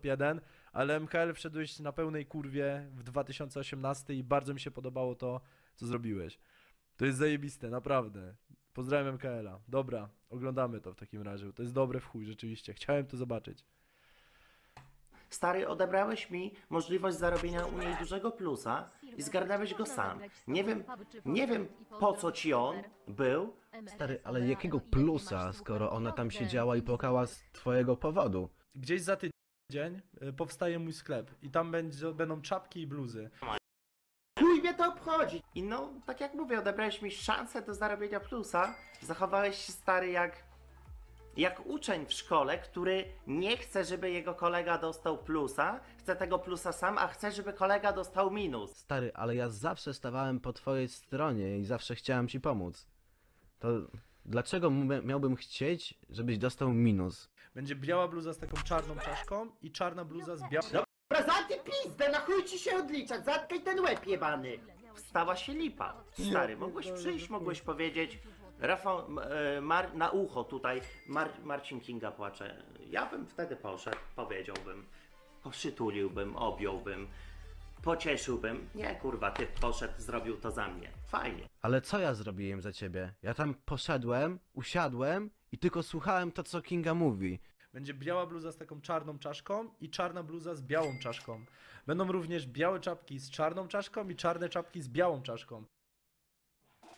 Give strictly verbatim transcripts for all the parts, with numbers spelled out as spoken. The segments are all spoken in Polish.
jeden, ale M K L wszedłeś na pełnej kurwie w dwa tysiące osiemnastym i bardzo mi się podobało to, co zrobiłeś. To jest zajebiste, naprawdę. Pozdrawiam M K L-a. Dobra, oglądamy to w takim razie. To jest dobre w chuj, rzeczywiście. Chciałem to zobaczyć. Stary, odebrałeś mi możliwość zarobienia u niej dużego plusa i zgarnąłeś go sam. Nie wiem, nie wiem po co ci on był. Stary, ale jakiego plusa, skoro ona tam siedziała i płakała z twojego powodu? Gdzieś za tydzień y, powstaje mój sklep i tam będzie, będą czapki i bluzy. Chuj mnie to obchodzi. I no, tak jak mówię, odebrałeś mi szansę do zarobienia plusa. Zachowałeś się, stary, jak... Jak uczeń w szkole, który nie chce, żeby jego kolega dostał plusa, chce tego plusa sam, a chce, żeby kolega dostał minus. Stary, ale ja zawsze stawałem po twojej stronie i zawsze chciałem ci pomóc. To dlaczego mu- miałbym chcieć, żebyś dostał minus? Będzie biała bluza z taką czarną czaszką i czarna bluza z białą... Dobra, zamknij pizdę, na chuj ci się odliczać, zatkaj ten łeb jebany. Wstała się lipa. Stary, mogłeś przyjść, mogłeś powiedzieć, Rafał, m- e, Mar na ucho tutaj, Mar Marcin Kinga płacze. Ja bym wtedy poszedł, powiedziałbym, poprzytuliłbym, objąłbym, pocieszyłbym. Nie, kurwa, ty poszedł, zrobił to za mnie. Fajnie. Ale co ja zrobiłem za ciebie? Ja tam poszedłem, usiadłem i tylko słuchałem to, co Kinga mówi. Będzie biała bluza z taką czarną czaszką i czarna bluza z białą czaszką. Będą również białe czapki z czarną czaszką i czarne czapki z białą czaszką.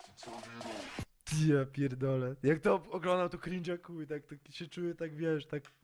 Ja pierdolę. Jak to oglądam, to cringe'a kuj, tak, tak się czuję, tak wiesz, tak